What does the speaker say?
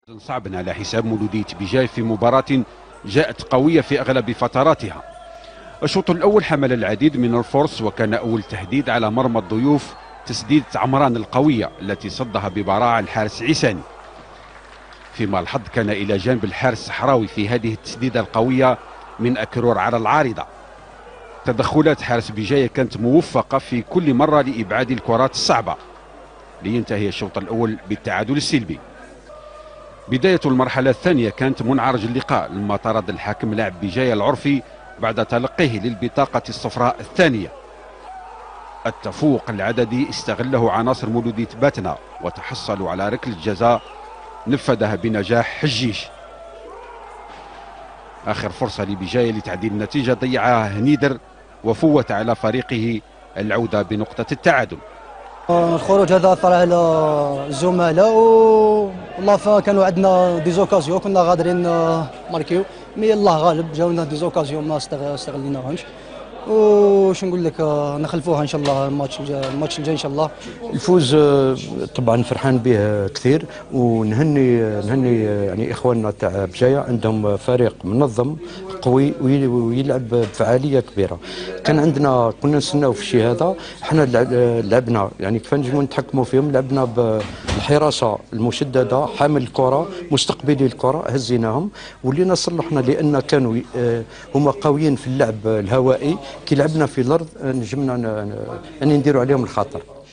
صعب على حساب مولودية بجاي في مباراة جاءت قوية في أغلب فتراتها. الشوط الأول حمل العديد من الفرص، وكان أول تهديد على مرمى الضيوف تسديدة عمران القوية التي صدها ببراعة الحارس عيساني، فيما الحظ كان إلى جانب الحارس الصحراوي في هذه التسديدة القوية من أكرور على العارضة. تدخلات حارس بجاية كانت موفقة في كل مرة لإبعاد الكرات الصعبة، لينتهي الشوط الأول بالتعادل السلبي. بداية المرحلة الثانية كانت منعرج اللقاء لما طرد الحاكم لاعب بجاية العرفي بعد تلقيه للبطاقة الصفراء الثانية. التفوق العددي استغله عناصر مولودية باتنا وتحصلوا على ركلة جزاء نفذها بنجاح حجيش. آخر فرصة لبجاية لتعديل النتيجة ضيعها هنيدر وفوت على فريقه العودة بنقطة التعادل. الخروج هذا أثر على الزملاء والله كانوا عندنا ديزوكازيون كنا غادرين ماركيو، مي الله غالب جاونا ديزوكازيون ما استغليناهمش. وش نقول لك، نخلفوها ان شاء الله الماتش الجاي ان شاء الله. الفوز طبعا فرحان به كثير، ونهني يعني اخواننا تاع بجايه، عندهم فريق منظم قوي ويلعب بفعاليه كبيره. كان عندنا كنا نستناو في الشيء هذا، احنا لعبنا يعني كيف نجموا نتحكموا فيهم، لعبنا بالحراسه المشدده، حامل الكره مستقبلي الكره هزيناهم ولينا صلحنا، لان كانوا هما قويين في اللعب الهوائي. كي لعبنا في الارض نجمنا نديروا عليهم الخطر.